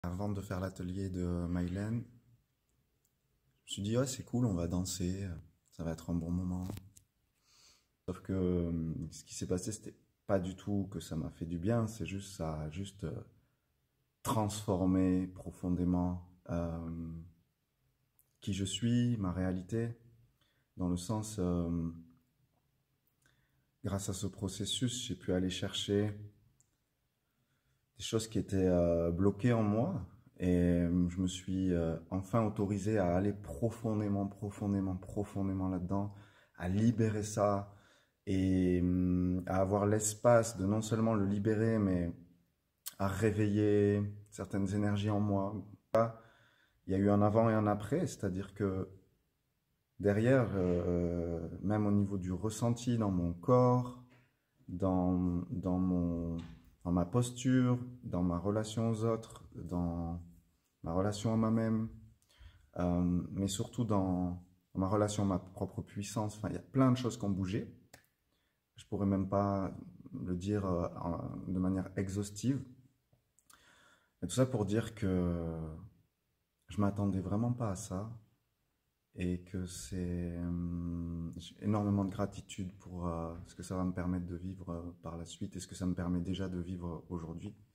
Avant de faire l'atelier de Mylène, je me suis dit, ouais, c'est cool, on va danser, ça va être un bon moment. Sauf que ce qui s'est passé, c'était pas du tout que ça m'a fait du bien, c'est juste ça a juste transformé profondément qui je suis, ma réalité, dans le sens, grâce à ce processus, j'ai pu aller chercher des choses qui étaient bloquées en moi. Et je me suis enfin autorisé à aller profondément, profondément, profondément là-dedans, à libérer ça et à avoir l'espace de non seulement le libérer, mais à réveiller certaines énergies en moi. Il y a eu un avant et un après, c'est-à-dire que derrière, même au niveau du ressenti dans mon corps, dans ma posture, dans ma relation aux autres, dans ma relation à moi-même, mais surtout dans ma relation à ma propre puissance. Enfin, il y a plein de choses qui ont bougé. Je pourrais même pas le dire de manière exhaustive. Et tout ça pour dire que je m'attendais vraiment pas à ça et que j'ai énormément de gratitude pour ce que ça va me permettre de vivre par la suite et ce que ça me permet déjà de vivre aujourd'hui.